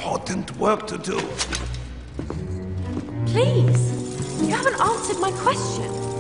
important work to do. Please, you haven't answered my question.